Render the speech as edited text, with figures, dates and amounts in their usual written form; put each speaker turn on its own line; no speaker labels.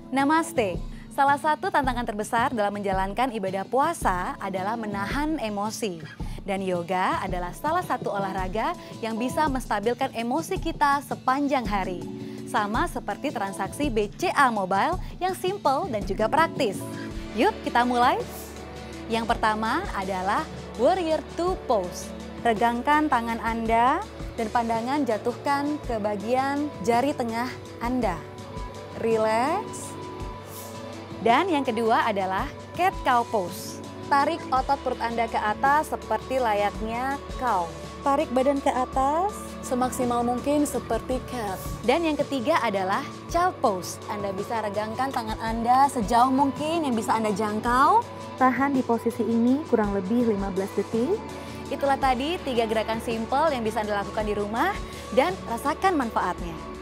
Namaste. Salah satu tantangan terbesar dalam menjalankan ibadah puasa adalah menahan emosi. Dan yoga adalah salah satu olahraga yang bisa menstabilkan emosi kita sepanjang hari. Sama seperti transaksi BCA Mobile yang simple dan juga praktis. Yuk kita mulai. Yang pertama adalah Warrior Two Pose. Regangkan tangan Anda dan pandangan jatuhkan ke bagian jari tengah Anda. Relax. Dan yang kedua adalah Cat Cow Pose. Tarik otot perut Anda ke atas seperti layaknya cow. Tarik badan ke atas semaksimal mungkin seperti cat. Dan yang ketiga adalah Child Pose. Anda bisa regangkan tangan Anda sejauh mungkin yang bisa Anda jangkau. Tahan di posisi ini kurang lebih 15 detik. Itulah tadi 3 gerakan simple yang bisa Anda lakukan di rumah dan rasakan manfaatnya.